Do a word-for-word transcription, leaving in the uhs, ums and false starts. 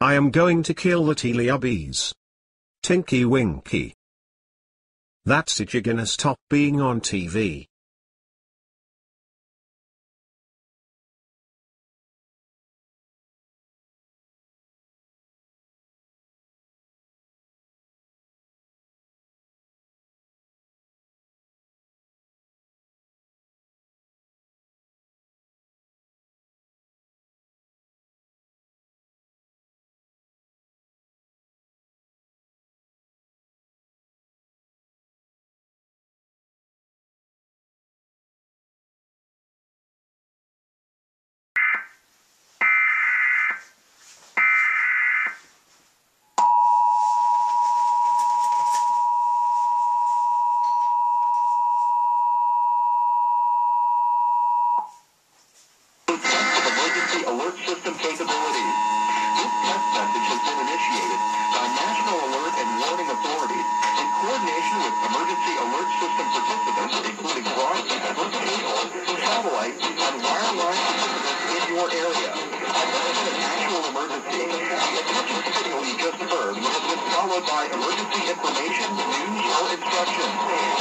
I am going to kill the teletubbies. Tinky Winky. That's it, you're gonna stop being on T V. Emergency alert system capabilities. This test message has been initiated by National Alert and Warning Authorities in coordination with emergency alert system participants, including broadcast, cable, satellite, and wireline participants in your area. As in an actual emergency, the attention signal you just heard has been followed by emergency information, news, or instructions.